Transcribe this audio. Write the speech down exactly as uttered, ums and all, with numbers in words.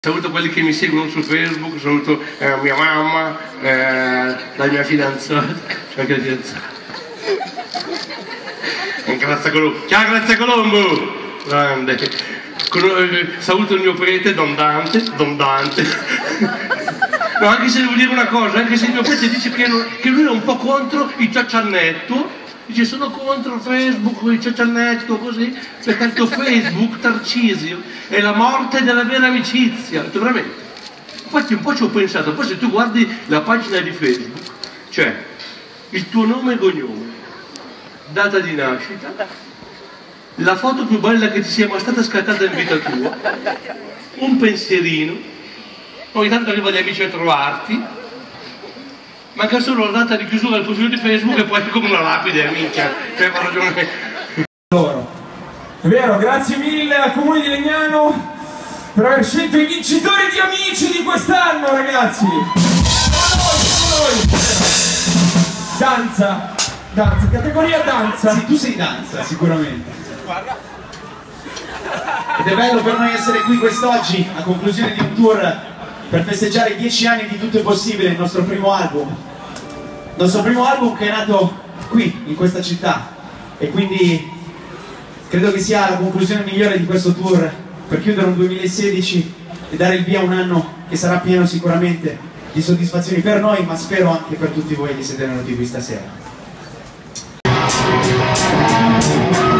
Saluto quelli che mi seguono su Facebook, saluto eh, mia mamma, eh, la mia fidanzata, c'è anche la fidanzata. Grazia Colombo. Ciao Grazia Colombo! Grande. Saluto il mio prete, Don Dante, Don Dante. No, anche se devo dire una cosa, anche se il mio prete dice che, che lui è un po' contro il ciaciannetto, dice sono contro Facebook, il ciaciannetto, così, perché il tuo Facebook, Tarcisio, è la morte della vera amicizia. Detto, veramente. Infatti un po' ci ho pensato, poi se tu guardi la pagina di Facebook, c'è il tuo nome e cognome, data di nascita, la foto più bella che ti sia mai stata scattata in vita tua, un pensierino, ogni tanto arrivano gli amici a trovarti, manca solo la data di chiusura del profilo di Facebook e poi è come una lapide, minchia, cioè ha ragione. Loro. È vero, grazie mille al Comune di Legnano per aver scelto i vincitori di Amici di quest'anno, ragazzi. Siamo noi, siamo noi. Danza, danza, categoria danza. Sì, tu sei danza, sicuramente. Guarda. Ed è bello per noi essere qui quest'oggi, a conclusione di un tour per festeggiare i dieci anni di Tutto è Possibile, il nostro primo album. Il nostro primo album che è nato qui, in questa città. E quindi credo che sia la conclusione migliore di questo tour per chiudere un duemilasedici e dare il via a un anno che sarà pieno sicuramente di soddisfazioni per noi, ma spero anche per tutti voi che siete venuti qui stasera.